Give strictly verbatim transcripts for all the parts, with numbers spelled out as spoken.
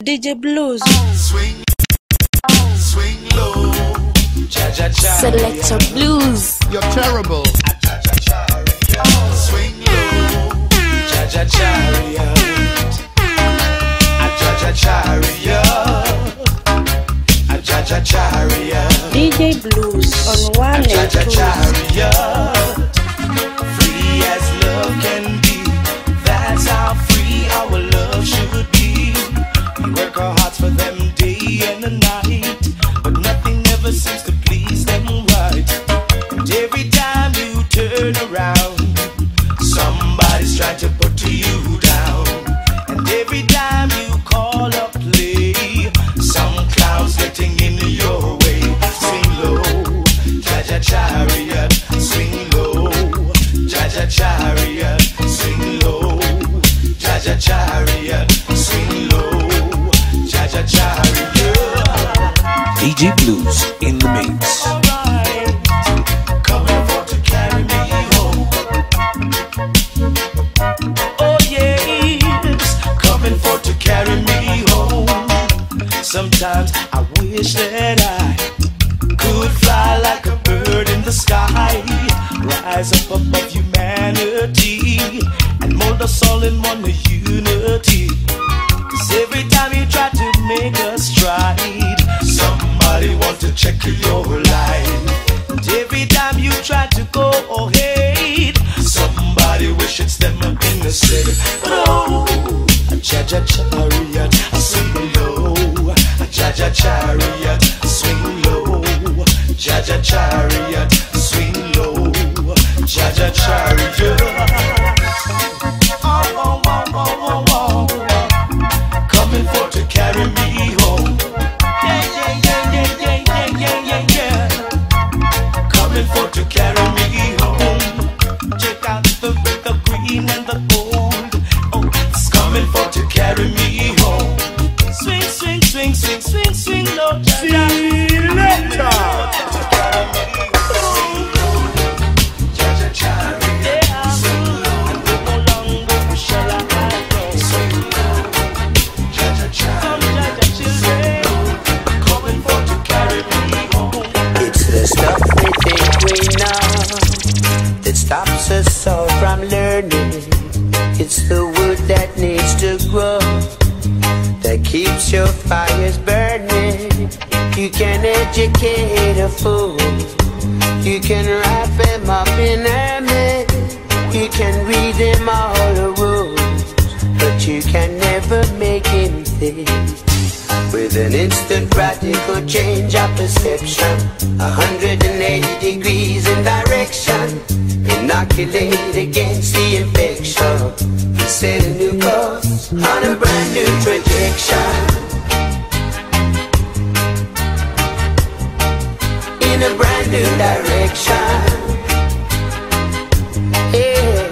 D J Blues. Swing, swing low. Selector Blues. You're terrible. Swing low. Jaja chariot. A Jaja chariot. A Jaja chariot. D J Blues on one and Jaja two. chariot. Free as love can be. That's how free our love should be. We work our hearts for them day and night, but nothing ever seems to please them right. And every time you turn around, somebody's trying to put you down. And every time you call up play, some clown's getting in your way. Swing low, Jaja chariot. Swing low, Jaja chariot. Swing low, Jaja chariot. Swing low, Jaja chariot. D J Blues in the mix. Alright, coming for to carry me home. Oh yes, coming for to carry me home. Sometimes I wish that I could fly like a bird in the sky, rise up above humanity and mold us all in one unity. Cause every time you try to make us stride, somebody want to check your life. And every time you try to go ahead, somebody wish it's them innocent. But oh, a Jaja chariot, swing low. A Jaja chariot, swing low. Jaja chariot, swing low. Jaja chariot. Oh, oh, oh, oh, oh, oh. Coming for to carry me home. Yeah, yeah, yeah, yeah, yeah, yeah, yeah, yeah, yeah. Coming for to carry me home. Check out the red, the green, and the gold. Oh, it's coming for to carry me home. Swing, swing, swing, swing, swing, swing, no stops us all from learning. It's the wood that needs to grow that keeps your fires burning. You can educate a fool, you can wrap him up in ermine, you can read him all the rules, but you can never make him think. With an instant radical change of perception, one hundred eighty degrees in direction, inoculate against the infection, set a new course on a brand new trajectory, in a brand new direction. Yeah.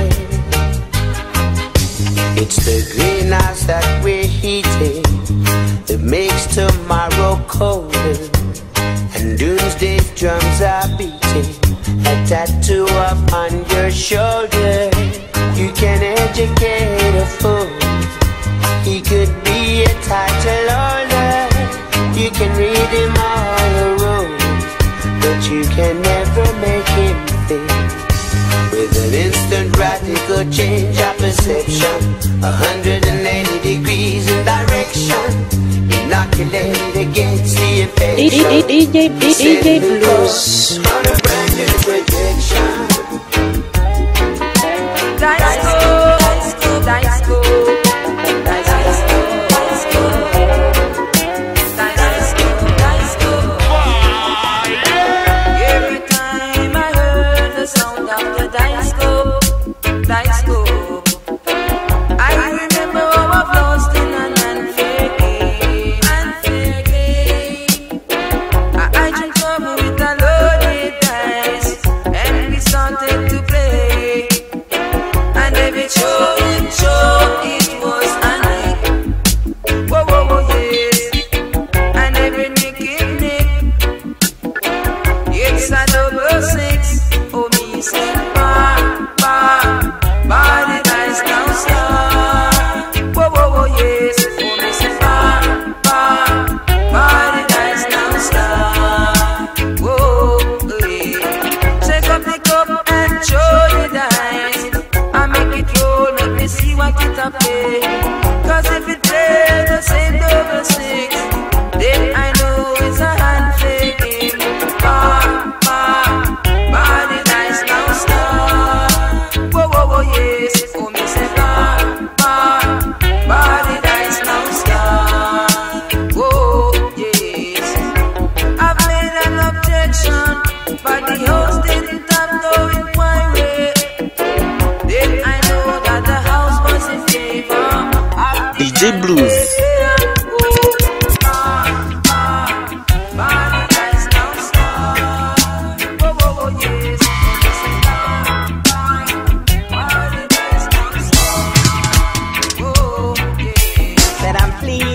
It's the greenhouse that we're heating that makes tomorrow colder, and doomsday's drums are beating a tattoo up on your shoulder. You can educate a fool, he could be a title holder. You can read him all the rules, but you can never make him think. With an instant radical change of perception, one hundred eighty degrees in direction, inoculate against the infection. D J D J Blues. On a brand new projection. Disco, disco, disco, disco. Every time I heard the sound of the disco, disco, I remember how I've lost in an unfair game, unfair game. I, I drink cover with a loaded dice.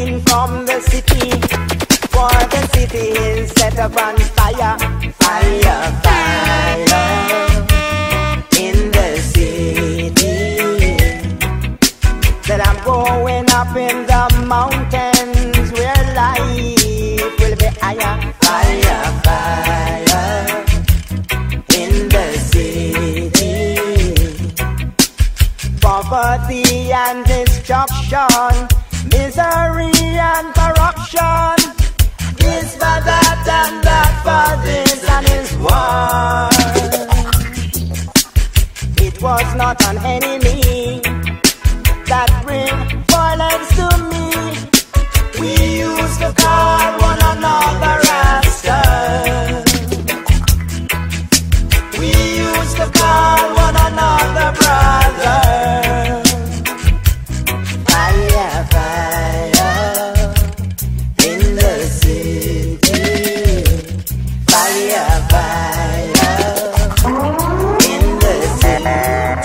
coming from the city, for the city is set upon fire, fire, fire. In the city, that I'm going up in the mountains where life will be higher, fire, fire. In the city, poverty and destruction, misery and corruption, this for that and that for this and is war. It was not an enemy that bring violence to me. We used to call one another Rasta. We used to call one another brother. Fire, fire, in the city. Fire, fire, in the city.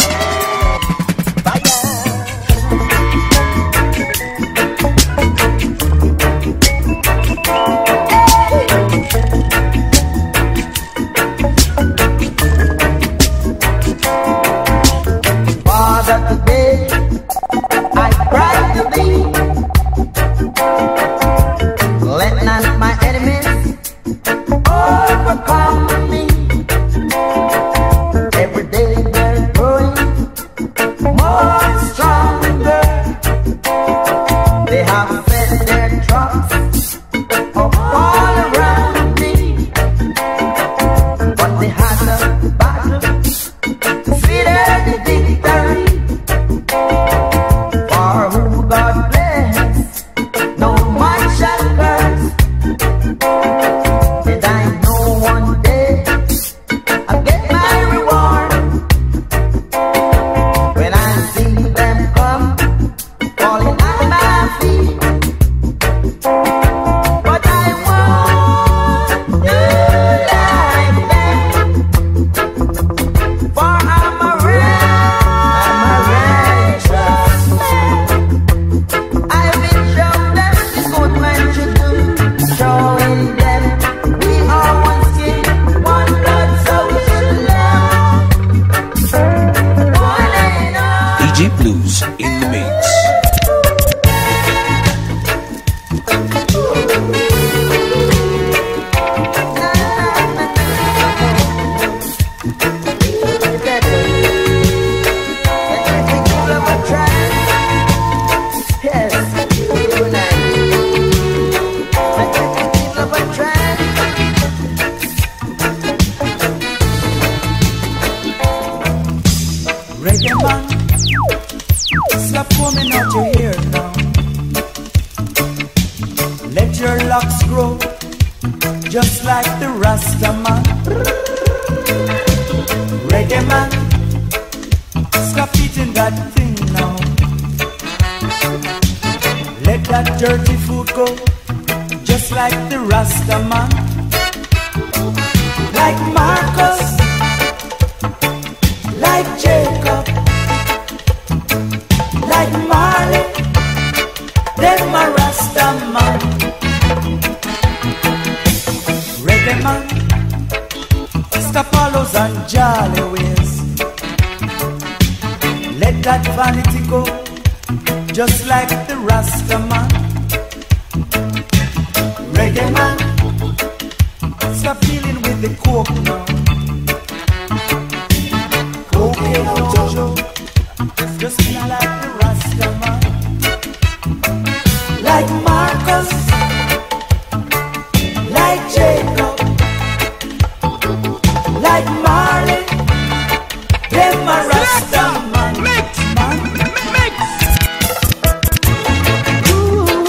Ooh.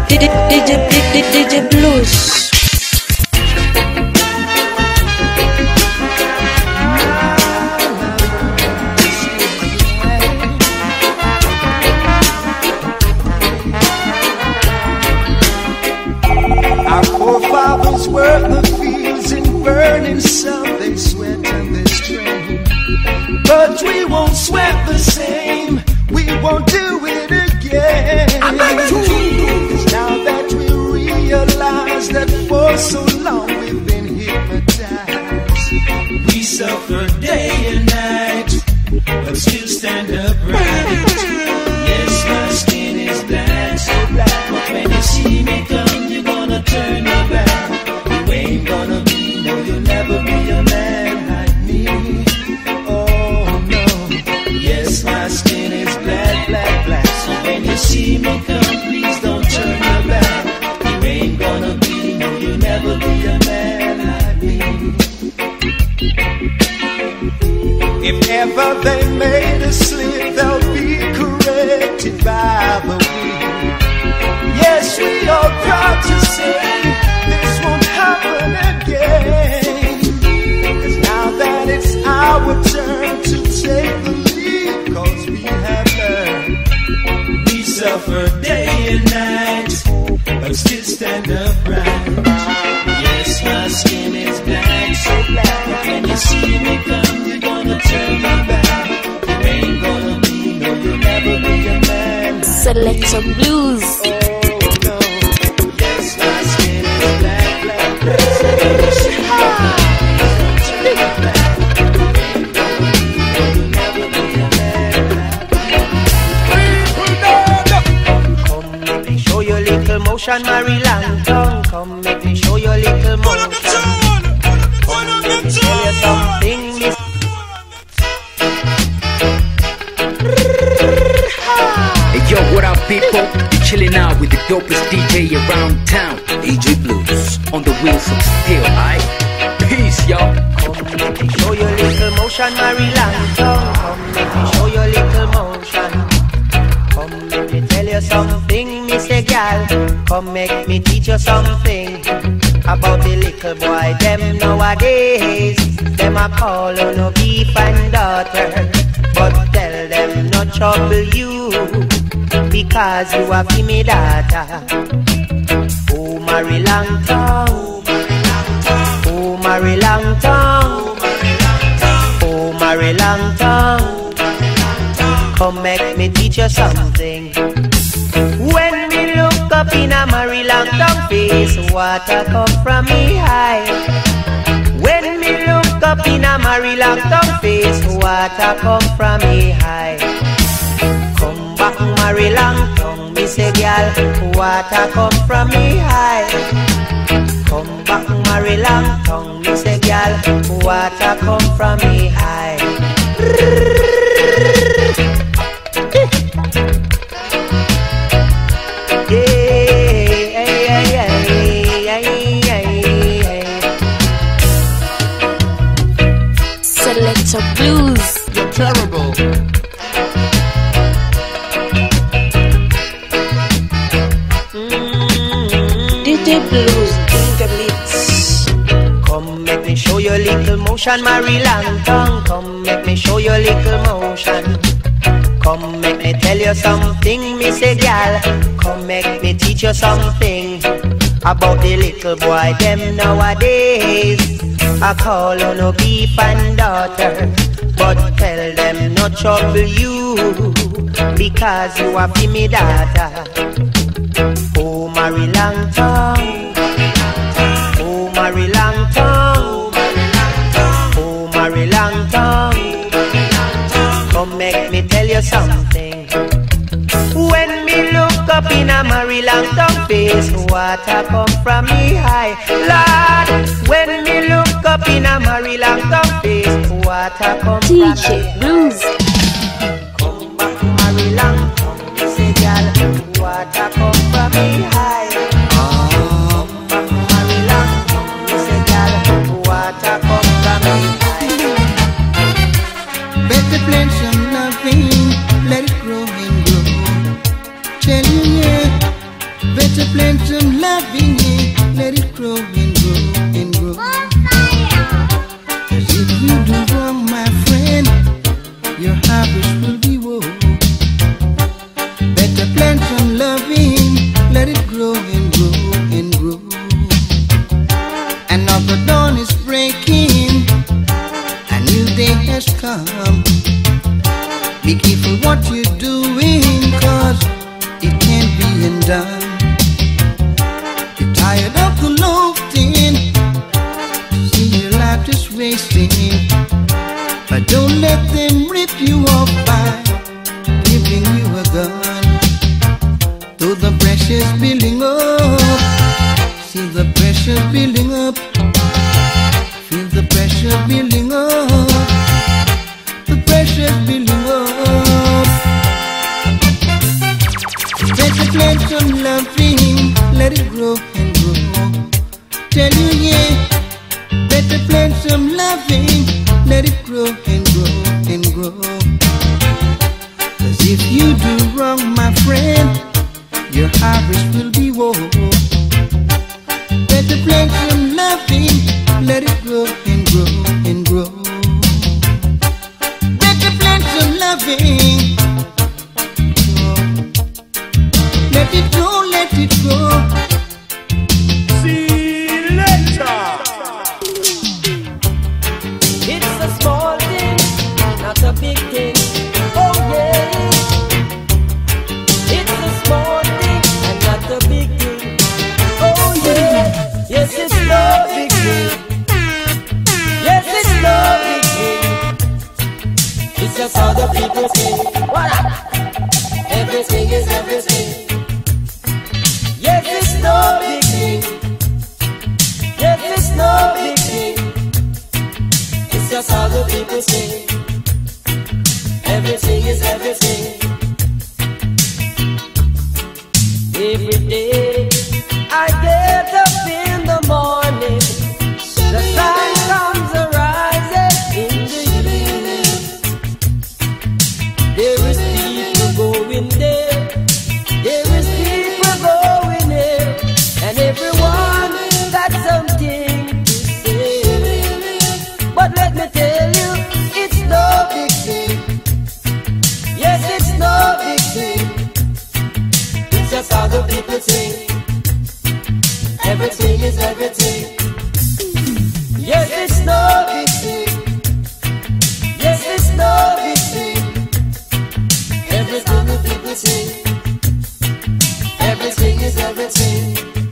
D J D J Blues. Our forefathers worked the fields in burning sun, they sweat and they strain. But we won't sweat the same, we won't do it again. Cause now that we realize that for so long we've been hypnotized, we suffer day and night, but still stand upright. Yes, my skin is black, so black, but when you see me come, you're gonna turn your back. You ain't gonna be, no, you'll never be a man like me. Oh no, yes, my skin is black, black, black. So when you see me come, please don't turn your back. You ain't gonna be, no, you'll never be a man like me. If ever they made a slip, they'll be corrected by the wind. Yes, we are proud to say this won't happen again. Cause now that it's our turn to take the lead, cause we have learned, we suffer day and night, but still stand upright. Yes, my skin is black, so black, but when you see me come, you're gonna turn your back. You ain't gonna be, no, you'll never be a man. Select some blues. Motion, Mary Langton, come make me show you a little motion. Come let me tell you something, miss. Hey yo, what up people? You chillin' out with the dopest D J around town, D J Blues. on the wheels of steel, aight? Peace, yo. Come let me show you a little motion, Mary Langton. Come let me show you a little motion. Come let me tell you something, Mister Gal. Come make me teach you something about the little boy them nowadays. Them a call on no beef and daughter, but tell them not trouble you, because you are be me daughter. Oh, Mary Langton, oh, Mary Langton, oh, Mary Langton. Come make me teach you something. When me look up in a Mary Langton face, water come from me high. When me look up in a Mary Langton face, water come from me high. Come back, Mary Langton, me say, girl, water come from me high. Come back, Mary Langton, me say, girl, water come from me high. Select a blues. You're terrible. D J Blues in the mix. Come make me show you a little motion, Mary Langton. Come make me show you a little motion. Come make me tell you something, me say, gal. Come make me teach you something about the little boy them nowadays. I call on no beef and daughter, but tell them not trouble you, because you are be me daughter. Oh, Mary Langton, oh, Mary Langton, oh, Mary Langton. Come make me tell you something. When me look up in a Mary Langton face, water come from me high. Lord, when me look up in a Mary Langton face, water come from me high. D J Blues. Come back, Mary Langton, me say, girl, water come from me high. Come back, Mary Langton, me say, girl, water come from me high. Better plant some loving, let it grow and grow. Tell you, yeah, better plant has come. Be careful what you're doing, cause it can't be undone. You're tired of the loafing, see your life just wasting. But don't let them rip you off by giving you a gun. Though the pressure's building up, see the pressure building up. Feel the pressure building up. The pressure's building up. Better plant some loving, let it grow and grow. Tell you, yeah. Better plant some loving, let it grow and grow and grow. Cause if you do wrong, my friend, your harvest will be woe. Better plant some loving, let it grow and grow and grow. Better plant some loving, let it grow, let it grow. See you later. It's a small thing, not a big thing. Oh yeah. It's a small thing and not a big thing. Oh yeah. Yes, it's no big thing. Yes, it's no big thing. It's just how the people think. What? Everything is everything. Yes, it's no big thing. Yes, it's no big thing. It's just how the people say. Everything is everything. Every day I get up in the morning, the sun comes arising in the evening. There is people going there, there is people going there, and everyone got something to say. But let me tell you, it's no big thing. Yes, it's no big thing. It's just how the people think. Everything is everything. Yes, it's no big thing. Yes, it's no big thing. Everything the people think. Everything is everything.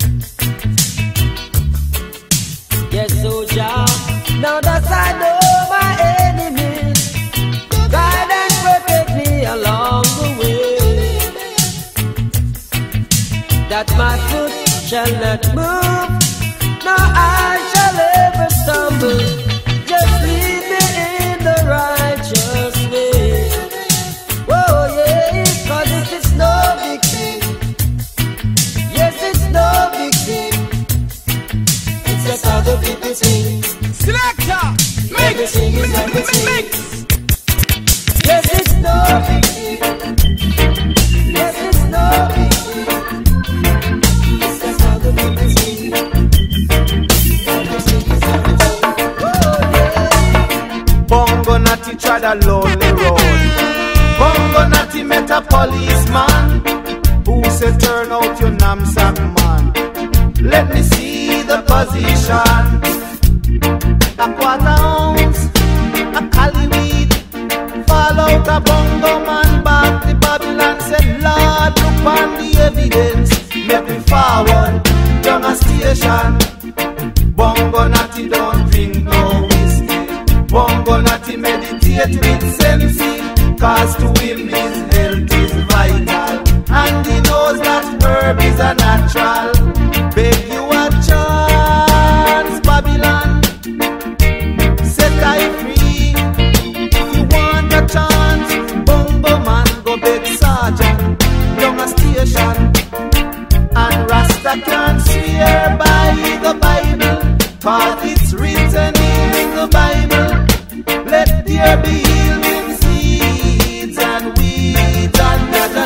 Yes, so Jah, now that I know my enemies, guide and protect me along the way, that my foot shall not move, no I shall ever stumble. Just lead me in the righteous way. Oh yeah, cause it is no big thing. Yes, it's no big thing. It's just how the people think. Selector, Everything is everything. Yes, it's no big thing. Yes, it's no big thing. It's just how the people think. Everything is everything. Oh yeah. Bongo Natty tried a lonely road. Bongo Natty met a policeman who said, turn out your knapsack, man. Let me see the position. A quarter ounce, a cali weed. Fall out a bongo man back the Babylon. Said, Lord, look on the evidence. Make me forward down a station. Bongo Natty don't drink no whiskey. Bongo Natty meditate with sensing, cause to him his health is vital, and he knows that herb is a natural. Beg you a chance, Babylon, set I free. If you want a chance, Bongo man go beg sergeant down a station. And Rasta can swear by the Bible, cause it's written in the Bible. Let there be yielding seeds and weeds under the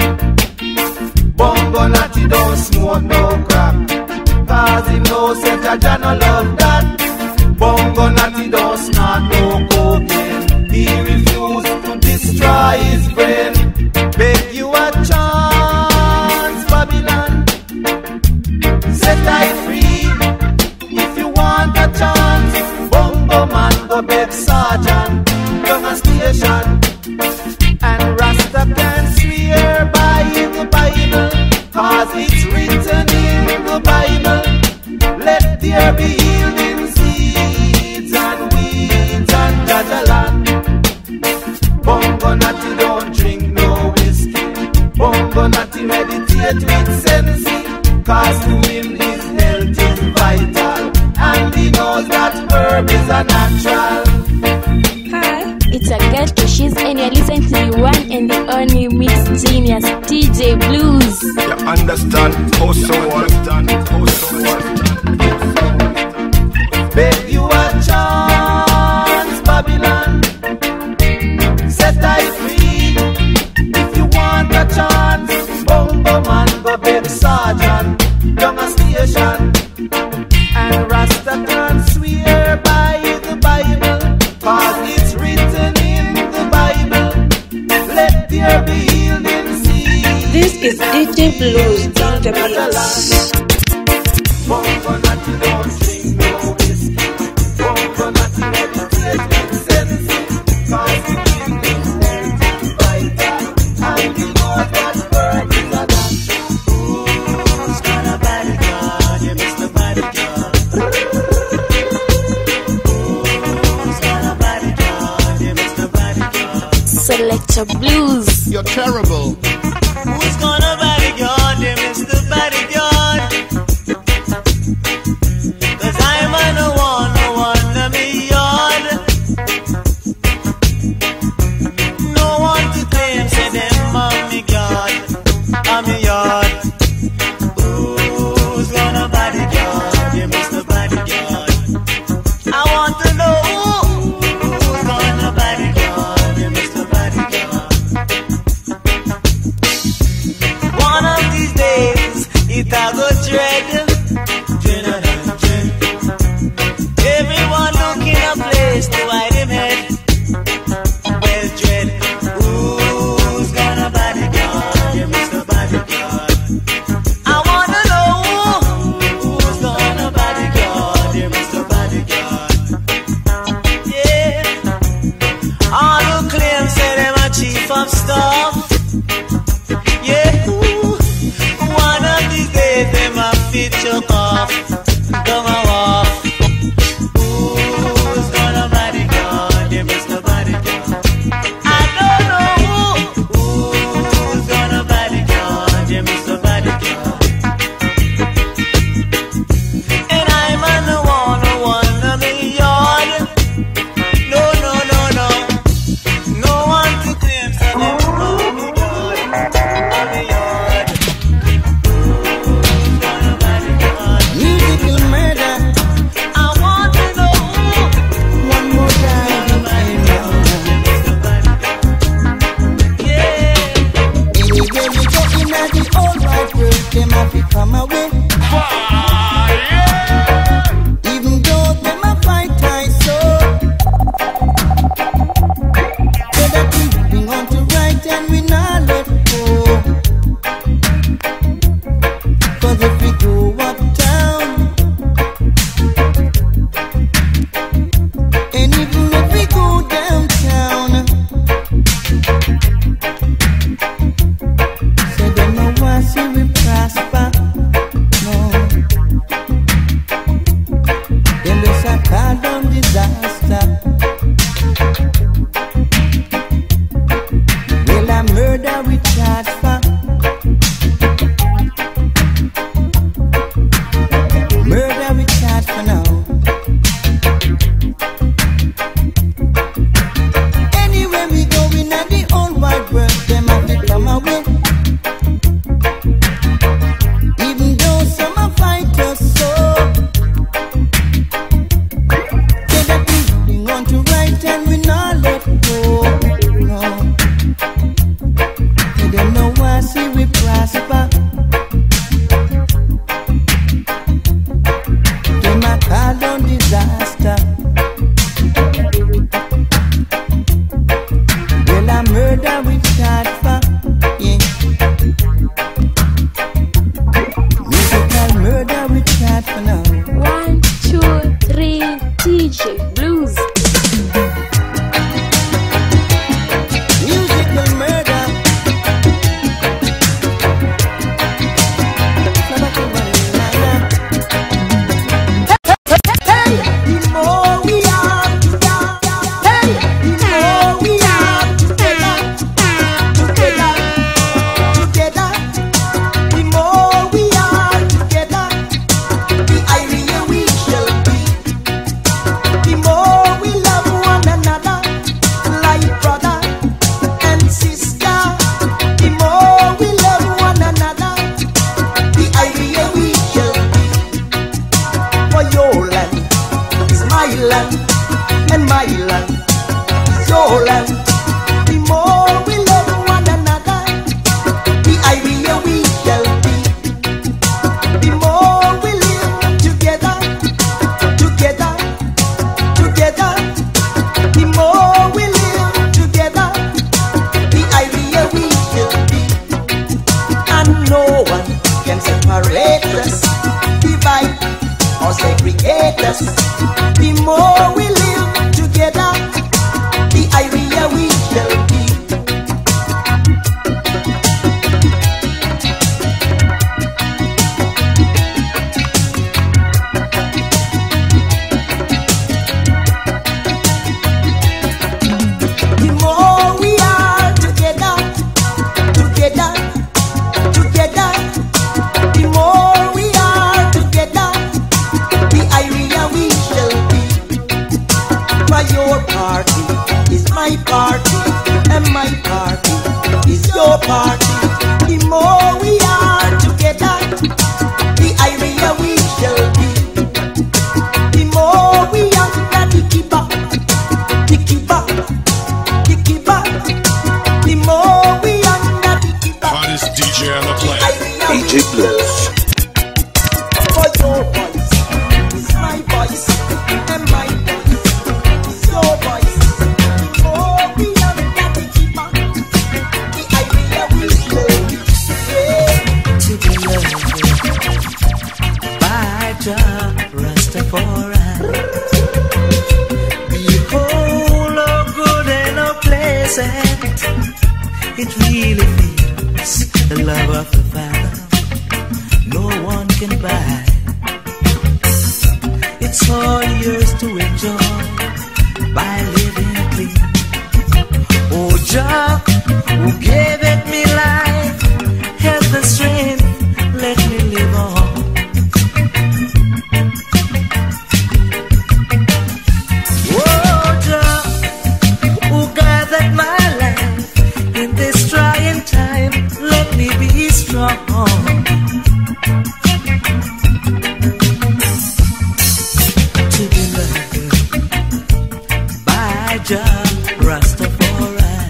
land. Bongo Natty don't smoke no crack, cause he knows that Jah no love that. Bongo Natty don't snort no cocaine, he refused to destroy his brain. Beg you a chance, Babylon, set I free. If you want a chance, Bongo man go beg sergeant cause to him his health is vital, and he knows that herb is a natural. Hi, it's a ghetto, she's and you're listening to the one and the only mix genius, D J Blues. You understand? Oh, so understand? Oh, so understand? Beg you a chance, Babylon. Set I free. If you want a chance, Bongo man, go beg Sergeant. Down a station. And Rasta can swear by the Bible, cause it's written in the Bible. Let there be healing seed. This is D J Blues in the mix. Bongo natty don't drink no whiskey. Bongo natty meditate make sense. Cause the king is health is vital, and he knows that bird is a dance. Who's gonna body God? You miss the body God. Who's gonna body God? You miss the body God. Selector Blues. You're terrible. Who's gonna body God? You miss the body God. Cause I'm on the one, the one of me yard. No one to claim, say them on me God, on me yard. Who's gonna body God? You miss the body God. I want to know who's gonna body God? You miss the body God. One of these days, it a go dread. Everyone looking a place to hide him head. Well, dread. Who's gonna body God? You miss the body God. I wanna know who's gonna body God? You miss the body God. Yeah. All who claim say them a chief of staff. Yeah. One of these days them a fit your off. Come on off. Who's gonna body God? You miss the body God. I don't know who. Who's gonna body God? You miss the body God. And I'm on the one, the one of me yard. No, no, no, no. No one to claim for them on me God. On me yard. Who's gonna body God? Musical murder. I want to know One more time. yeah. Anywhere we go in the old white world, them have to come away. Even though them a fight I so, so that we hang on to right and we not let go. Cause if we go uptown, and even if we go downtown, say them no want see we prosper, no. Them just a call down disaster. Well, a murder we charge for. Murder we charge for now. Anywhere we go in the old wide world, them have to come away. Even though some are fight us so, say that we hang on to right and we not let go. No, they don't know why see we prosper. Them a call on disaster. Well, a murder we charge for, yeah. Musical murder we charge for now. One, two, three, D J Blues. my land, it's your land. The more we love one another, the happier we shall be. The more we live together, together, together. The more we live together, the happier we shall be. And no one can separate us, divide or segregate us. The more we live together, the happier we shall be. The more we are together, together, together. The more we are together, the happier we shall be. For your party is my party, and my party is your party. The more we are together, the happier we shall be. The more we are the keeper, the keeper, the keeper. The more we are the keeper, Hottest D J on the planet. D J Blues. for your voice is my voice, and my voice is your voice. The more we are the keeper, the happier we shall be. Yeah. To be loved by Jah Rastafari. Behold, how good and how pleasant it really feels, the love of the Father. No one can buy. It's all yours to enjoy by living clean. Oh, Jah, who gave it me life, health and strength, let me live on. Oh, Jah, who gathered my life in this trying time, let me be strong. To be loved by Jah Rastafari.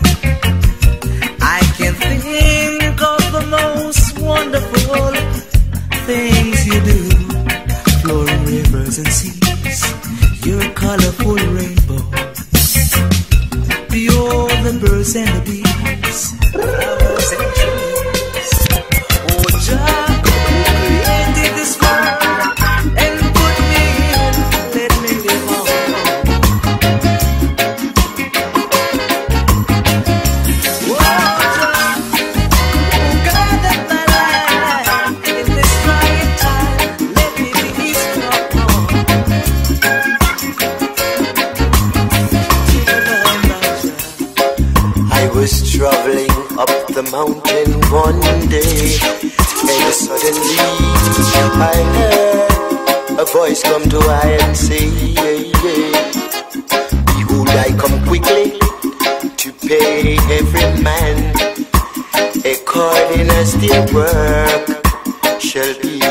I can think of the most wonderful things you do. Flowing rivers and seas, your colorful rainbow. Beyond the birds and the bees, flowers and trees. Oh, Jah, who created this world and put me in, let me live on. Oh, Jah, who guided my life in this trying time, let me be strong. I was traveling up the mountain one day, and suddenly I heard a voice come to I and say, yeah, yeah. Behold, I come quickly to pay every man according as their work shall be.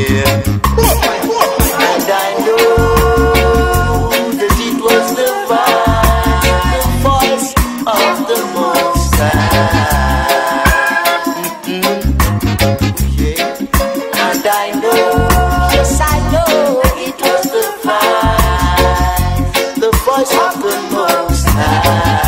And I know that it was the voice of the Most High. Mm-mm. Yeah. And I know, yes I know, it was the voice, the voice of the Most High.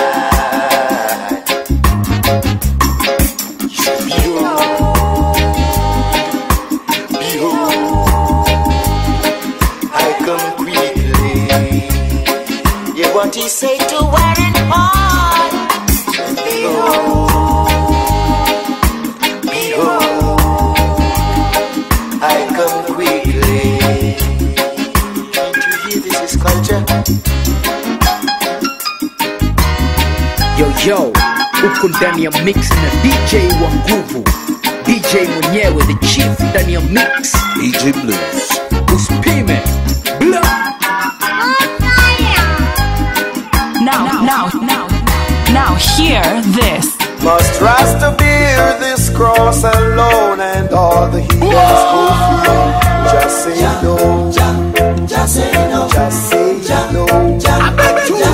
Behold, behold, I come quickly. Yeah, what he say to Warren Hall? Behold, behold, I come quickly. Can't you hear this is culture? Yo yo, uko ndani ya mix na D J wa nguvu, D J mwenyewe the chief ndani ya mix. D J Blues. Uspime Blah. Now, now, now, now, hear this. Must Rasta bear this cross alone, and all the heathens go free. Just say no, just say no, just say no.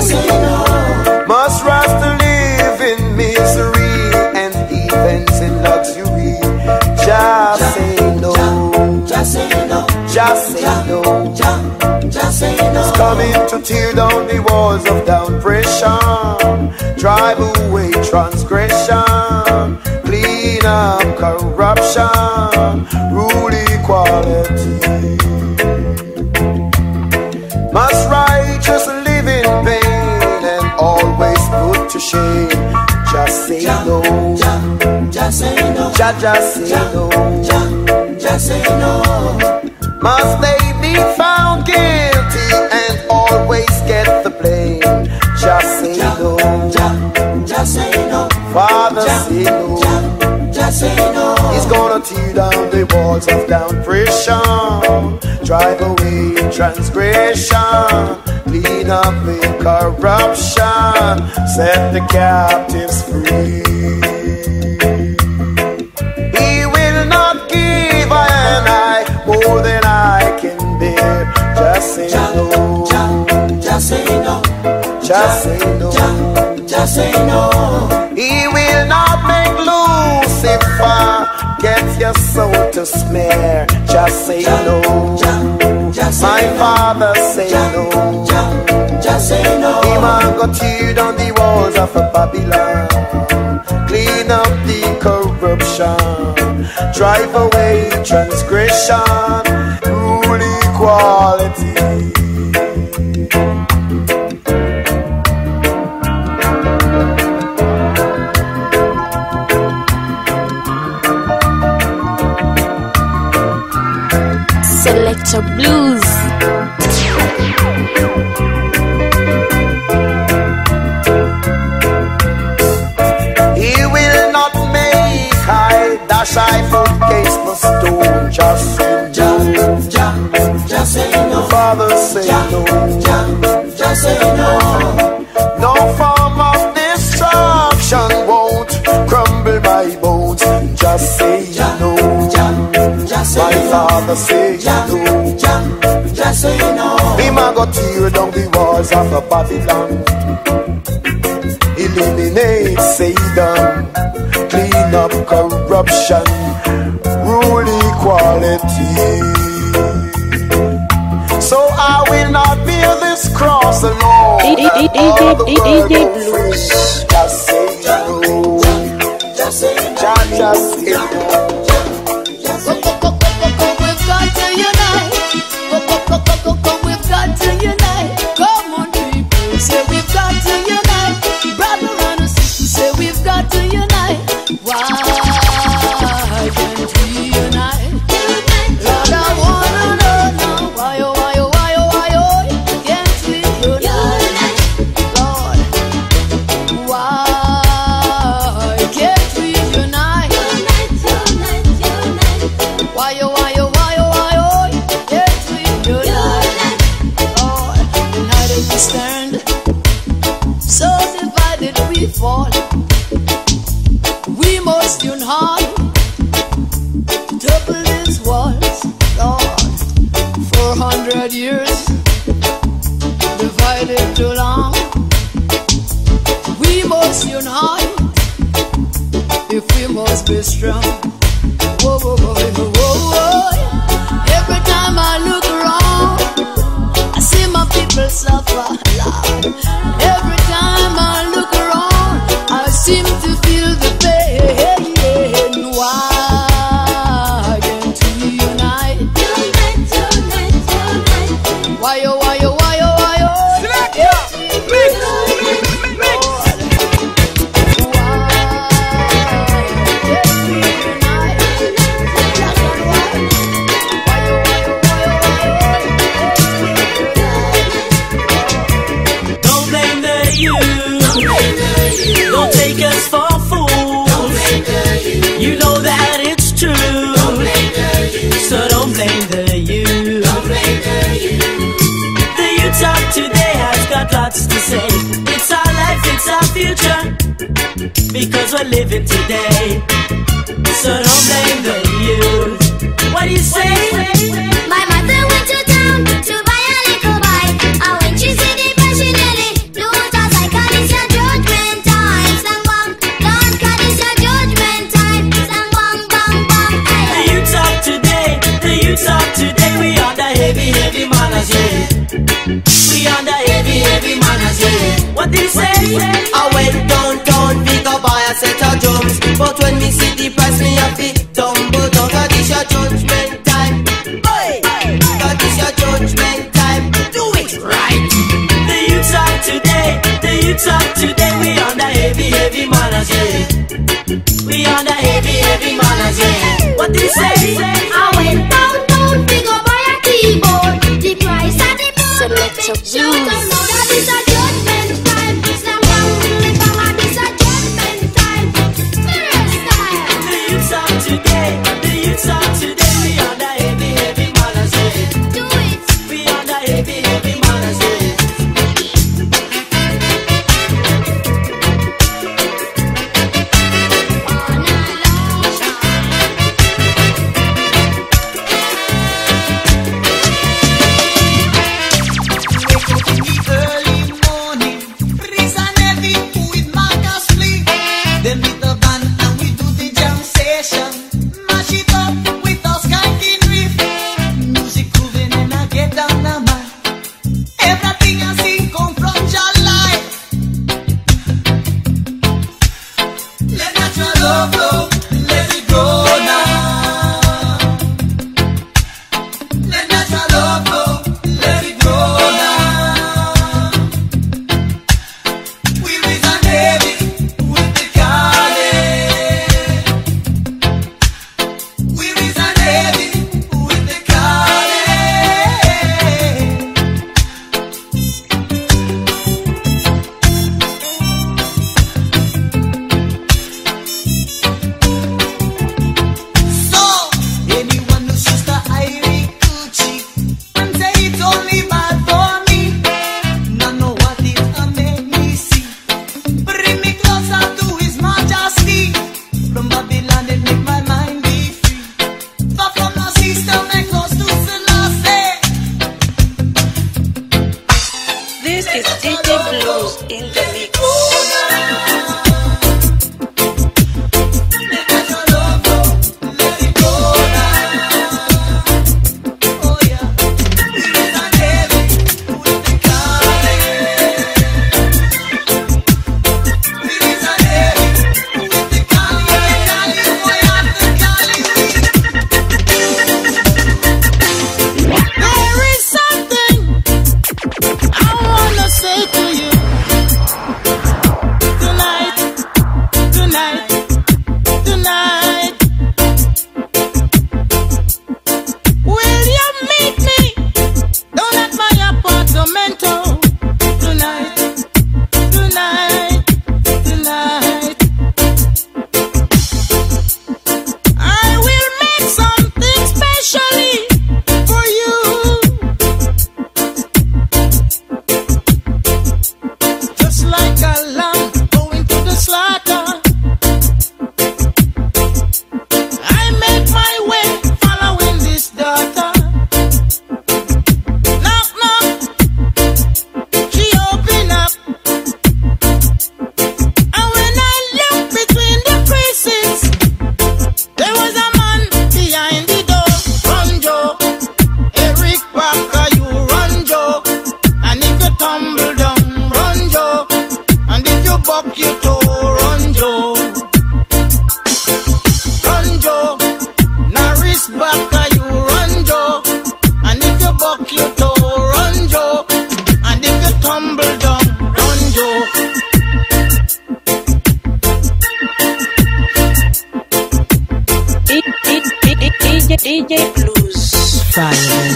Just say no. Must Rasta live in misery and heathens in luxury? Just say no. Just say no. Just say no. Just say no. It's coming to tear down the walls of down oppression, drive away transgression, clean up corruption, rule equality. Must righteous live in pain and always put to shame. Just say no. Just say no. Just say no. Just say no. Must they be found guilty and always get the blame? Just say no. Just say no. Father, say no. Just say no. He's gonna tear down the walls of down oppression, drive away transgression, clean up the corruption, set the captives free. He will not give I and I more than I can bear. Just say no. Just say no. Just say no. Just say no. He will not make Lucifer get your soul to smear. Just say no. My Father say no. Just say no. He man go tear down the walls of a Babylon, clean up the corruption, drive away transgression, rule equality. Selector Blues. He will not make I dash I footcase for stone. Just say no. Just say no. Father say no. Just say no. No form of destruction won't crumble my bones. Just say no. My Father say no. Just say no. Him a go tear down the walls of a Babylon, eliminate Satan, clean up corruption, rule equality. So I will not bear this cross alone. All the world go free. Just say no. Just say no. Just say no. We've got to unite. We've got to unite. Come on, people, say we've got to unite. Brother and sister, say we've got to unite. Why can't we unite? Lord, I wanna know now. Why, oh, why, oh, why, oh, why, oh, can't we unite? Lord, why can't we unite? Why, oh, why, oh, why, oh, why, oh, can't we unite? Lord, united we stand, so divided we fall. We must unite, double these walls, Lord. Four hundred years, divided too long. We must unite, if we must be strong. Whoa, whoa, whoa, whoa, whoa, whoa. Every time I look around, I see my people suffer, Lord. Every time I look around, I seem to feel the pain. Why can't we unite? Unite, unite, unite. Why, oh, why, oh, why, oh, why, oh, can't we unite? Lord, Don't blame the youth. Don't take us for fools. You know that it's true. So don't blame the youth. The youth of today has got lots to say. It's our life, it's our future, because we're living today. So don't blame the youth. What do you say? My mother went to town to buy a little bike. And when she said it, she nearly blew today, the youths of today, we on the heavy, heavy manners, yeah. We on the heavy, heavy manners, yeah. What do you say? I went downtown, big up buy a keyboard. The price of the board. Select of Shout out now that is a judgment time. Slam down to the power, this a judgment time. Serious style. The youths of today, the youths of today, we on the heavy, heavy manners, yeah. Do it. We on the heavy, heavy manners, yeah. D J Blues. Fire.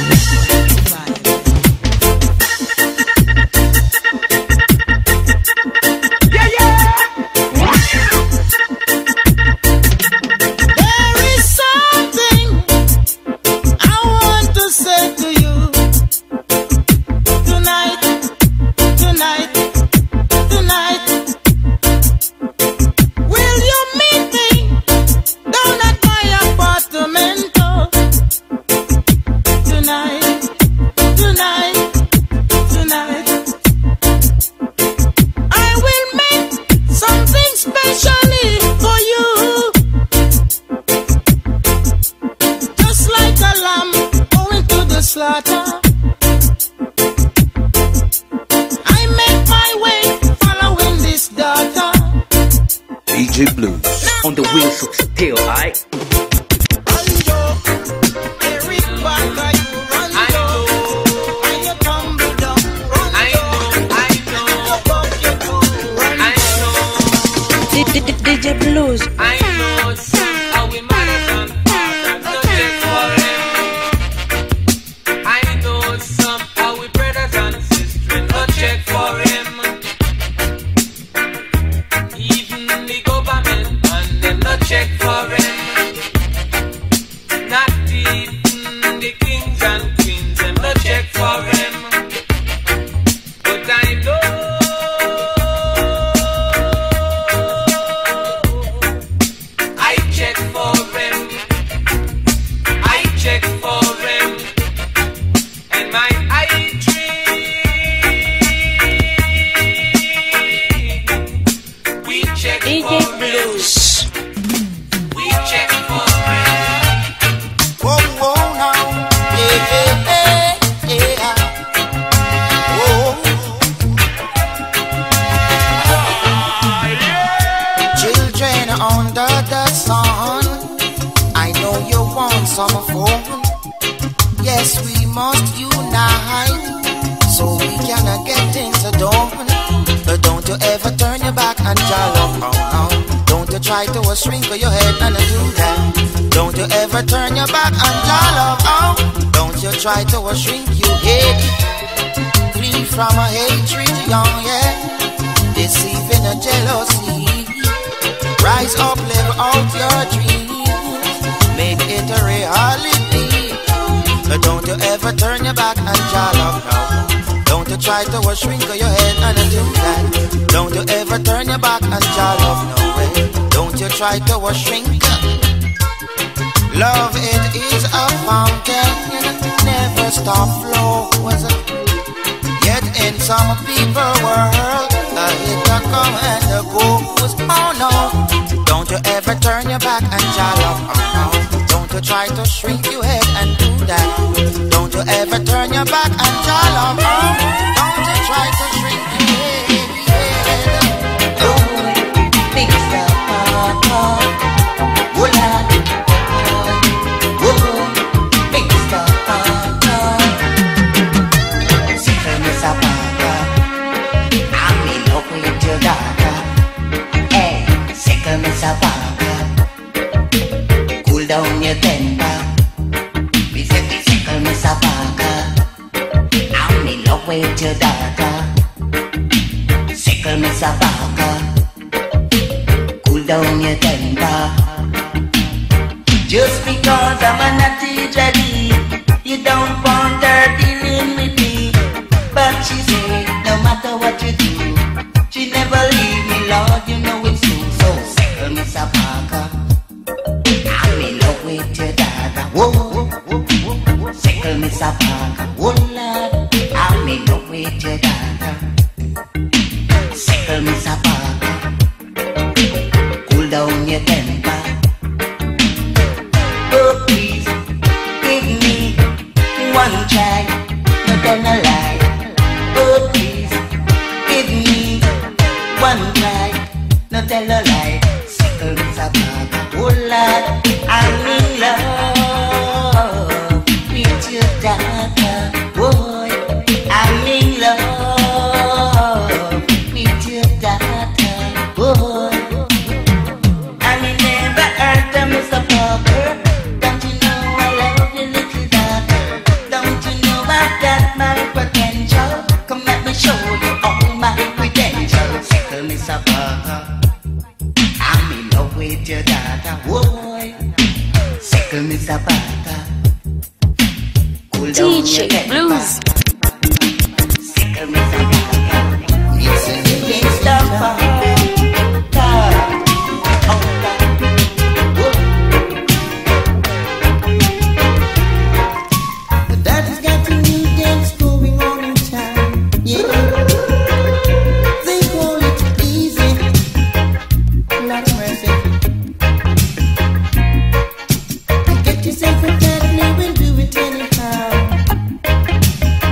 D J Blues on the wheels of steel, I. I know, I know, under the sun. I know you want some phone. Yes, we must unite so we can get things done. But don't you ever turn your back and jolly up. Oh, no. Don't you try to shrink your head and do that. Don't you ever turn your back and jolly up. Oh, don't you try to shrink your head. Flee from a hatred, young, yeah. Deceiving a jealousy. Rise up, live out your dreams. Make it a reality. But don't you ever turn your back and jolly up, no. Don't you try to shrink your head and do that. Don't you ever turn your back and jolly up, no way. Don't you try to shrink. Love, it is a fountain, never stop flows. Yet in some people world, a hit a come and a goes. Oh no, don't you ever turn your back and jolly up, oh no. Don't you try to shrink your head and do that. Don't you ever turn your back and jolly up, oh. Don't you try to shrink your head. Oh, big stuff, oh, oh, oh, oh. Cool down your temper. We say we sickle me sabaka. I'm in love with your daughter. Sickle me sabaka. Cool down your temper. Just because I'm a naughty daddy, you don't want her dealing with me. But she say no matter what you do, she never leave me, Lord, you know it's true. So sickle me sabaka. I'm in love with your daughter. Whoa, whoa, whoa, whoa, whoa. Sickle me sabaka. Whoa, Lord, I'm in love with your daughter. Sickle me sabaka. Cool down your temper. Oh please, give me one try, not then a lie. Oh please, give me one try, not tell a lie. Sickle me sabaka. Oh Lord, I'm in love with your daughter. Boy, I'm in love with your daughter. Boy, and it never hurt to Mister Parker. Don't you know I love your little daughter? Don't you know I've got my potential? Come let me show you all my credentials. Sickle me sabaka. I'm in love with your daughter. Boy, sickle me sabaka. Cool down D J Blues. Sickle me sabaka. It's a big stuff. Get yourself a cat, we will do it anyhow.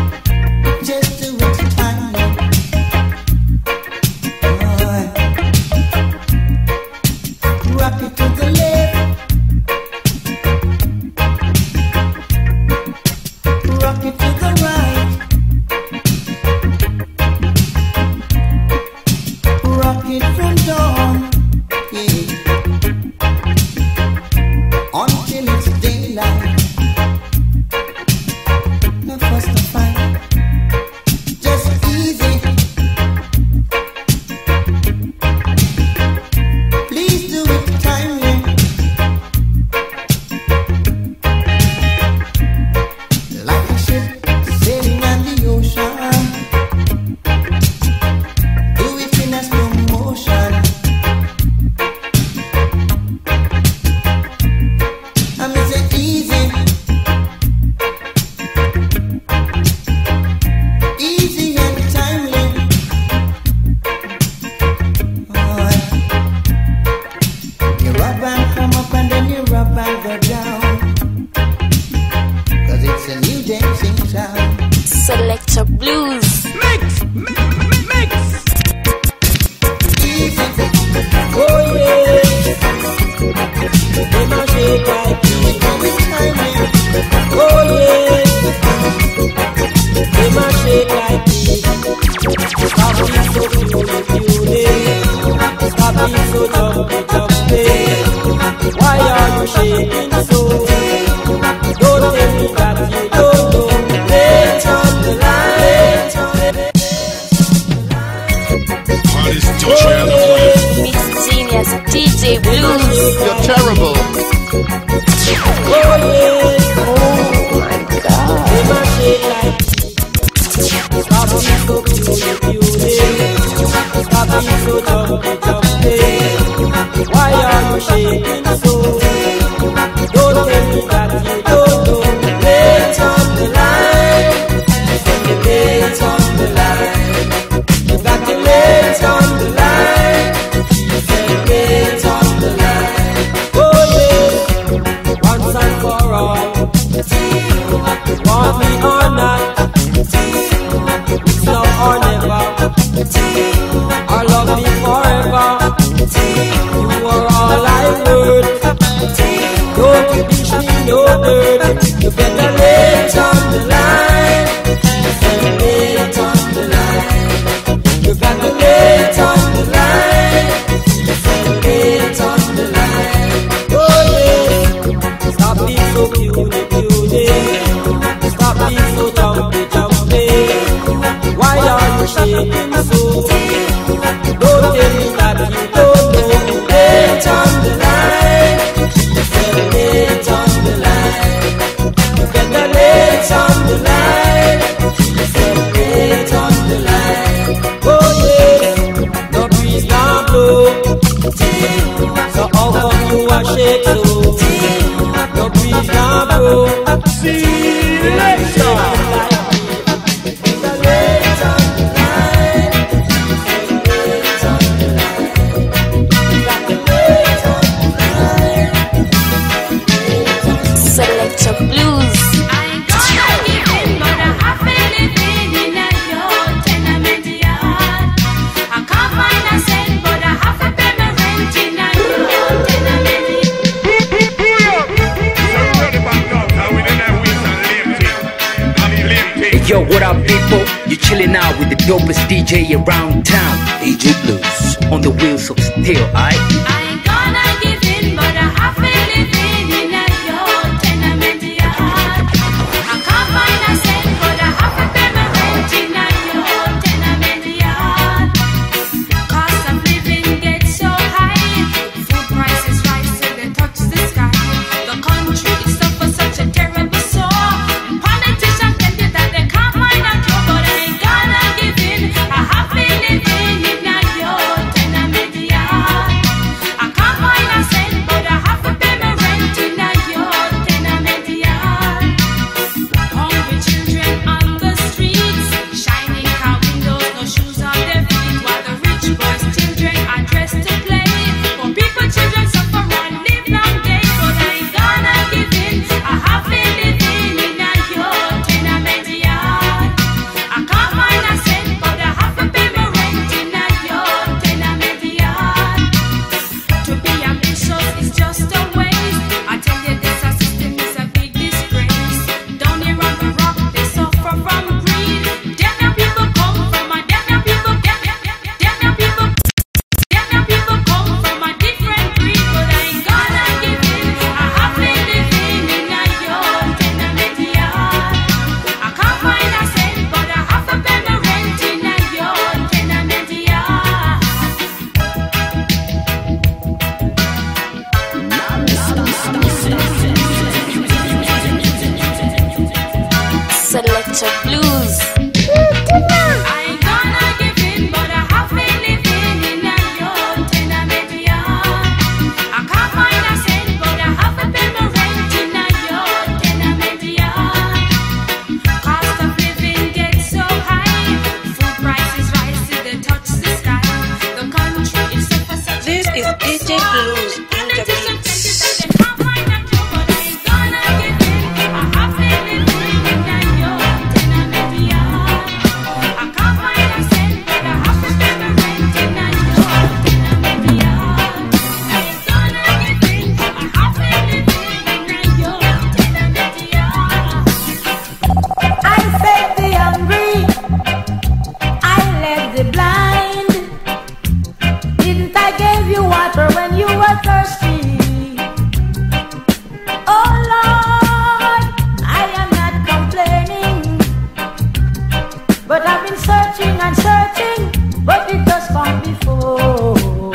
Mix Genius, D J Blues. You're terrible. Oh yeah. Oh my God. Stop being so beauty, beauty. Stop being so jumpy, jumpy. Why are you shaking so? Don't tell me that you don't know. Late on the line, late on the line. You got to late on the line. Late on the line. Oh yeah, once and for all. Want me or not? It's now or never. Or love me forever. You are all I heard. Don't you dish me no dirt. You better late on the line. Late on the line. You got to late on the line. Late on the line. Oh yeah. Stop being so beauty, beauty. Stop being so jumpy, jumpy. Why are you shaking so? Don't tell me that you don't know. Late on the line. Late on the line. You better late on the line. Late on the line. Oh yeah. No breeze now blow. So how come you are shake so? No breeze now blow. See you later. Selector Blues. Yo, what up, people? You chilling out with the dopest D J around town, D J Blues, on the wheels of steel, aight? I ain't gonna give in, but I have to live in in your tenement yard. I can't find a cent, but I have to pay my rent in your tenement yard. Cost of living gets so high, food prices rise till they touch the sky. The country is suffering such a terrible sore, and politicians tell you that they can't find a cure, but I ain't gonna give in. I have to live in in your tenement yard. I can't find a cent, but I have to pay my rent in your tenement yard. Hungry children on the streets, shining car windows, no shoes on their feet, while the rich boys' children are dressed to play. Poor people, children suffer and live long days, but I ain't gonna give in. I have to live in in your tenement yard. I can't find a cent, but I have to pay my rent in your tenement yard. To be ambitious is just a waste. I tell you this, our system is a big disgrace. Down here on the rock, they suffer from greed. Them young people come from a them young people them them young people them young people come from a different breed, but I ain't gonna give in. I have to live in in your tenement yard. I can't find a cent, but I have to pay my rent in your tenement yard. Selector Blues. I ain't gonna give in, but I have to live in in your tenement yard. I can't find a cent, but I have to pay my rent in your tenement yard. Cost of living gets so high, food prices rise till they touch the sky. The country is suffering such a This is D J Blues in the mix. I have to live in in your tenement before.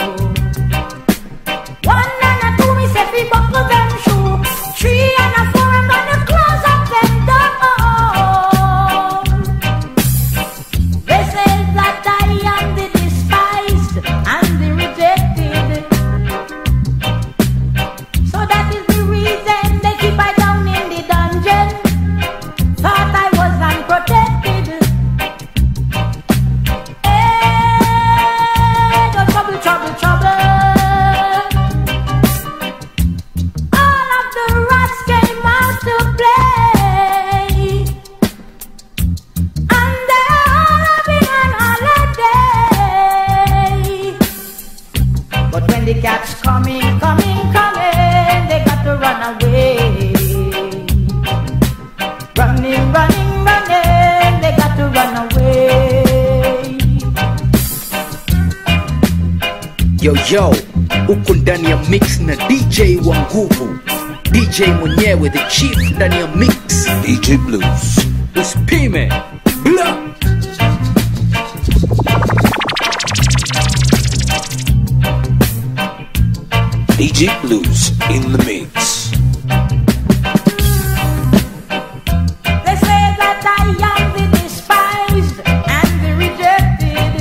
One and a two, me say fi buckle them shoe. Three and a four, I'm gonna close up them doors. They say that I am the despised and the rejected. So that is the reason they keep I down in the dungeon. Thought I was unprotected. Hey, the trouble, trouble, trouble. All of the rats came out to play, and they're all having an holiday. But when the cats coming, coming, coming, they got to run away. Running, running, running, they got to run away. Yo yo, uko ndani ya mix na D J wa nguvu, D J mwenyewe the chief ndani ya mix. D J Blues. Usipime bla. D J Blues in the mix. They say that I am the despised and the rejected.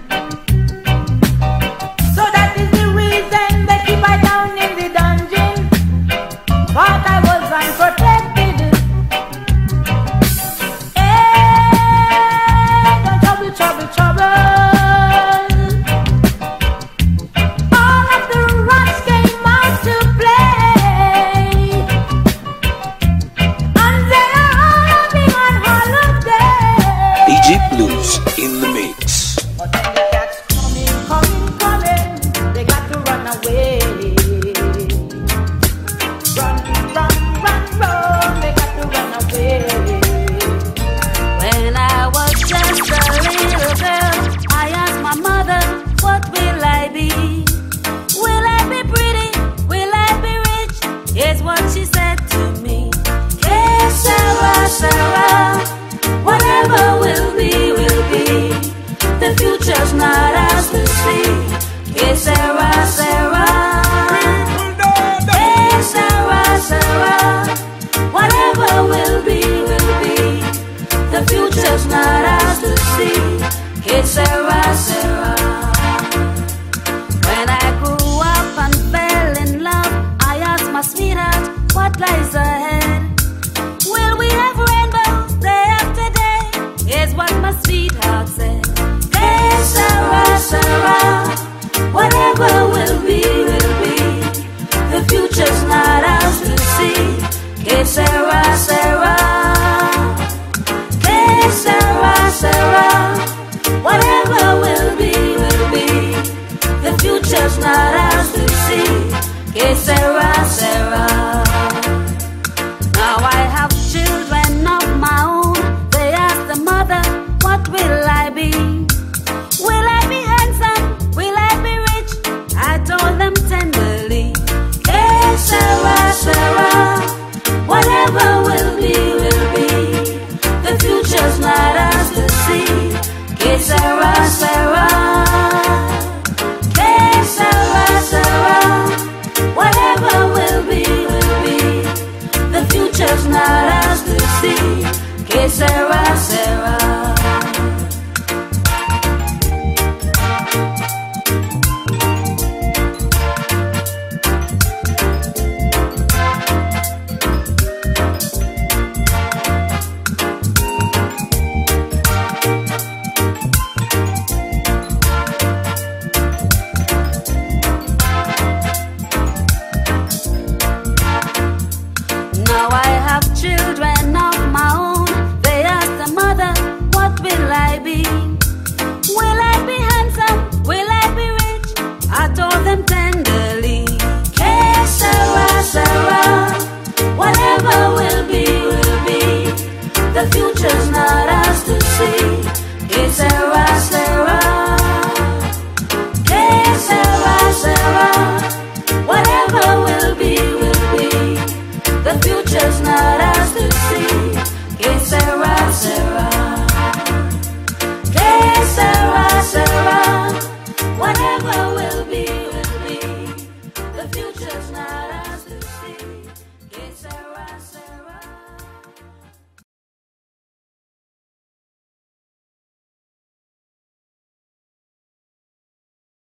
So that is the reason they keep I down in the dungeon. Thought I was unprotected. Hey, don't trouble, trouble, trouble. All of the rats came out to play, and they are all having on holiday. D J Blues in the mix. But when the cats coming, coming, coming, they got to run away. Run, run, run, run, they got to run away. When I was just a little girl, I asked my mother, what will I be? Will I be pretty? Will I be rich? Here's what she said to me. Hey, Sarah, Sarah, whatever will be, will be. The future's not ours to see. Hey, Sarah, Sarah. Hey, Sarah, Sarah, whatever will be, will be. The future's not ours to see. Hey, Sarah, Sarah. When I grew up and fell in love, I asked my sweetheart, what lies ahead? Will we have rainbow day after day? Here's what my sweetheart said. Hey, Sarah, Sarah, whatever will be, will be. The future's not ours to see. Hey, Sarah, Sarah. Hey, Sarah, Sarah, whatever will be, will be. The future's not ours to see. Hey, Sarah, Sarah. Now I have children of my own. They ask the mother, what will I be? Will I be handsome? Will I be rich? I told them tenderly. Hey, Sarah, Sarah, whatever will be, will be. The future's not ours to see. Hey, Sarah, Sarah. Hey, Sarah, Sarah, whatever will be, will be. The future's not ours to see. Hey, Sarah, Sarah. Now I have children of my own. They ask the mother, what will I be? Will I be handsome? Will I be rich? I told them tenderly. Hey, Sarah, Sarah, whatever will be, will be. The future's not ours to see. Hey, Sarah, Sarah. Hey, Sarah, Sarah, whatever will be, will be. The future's not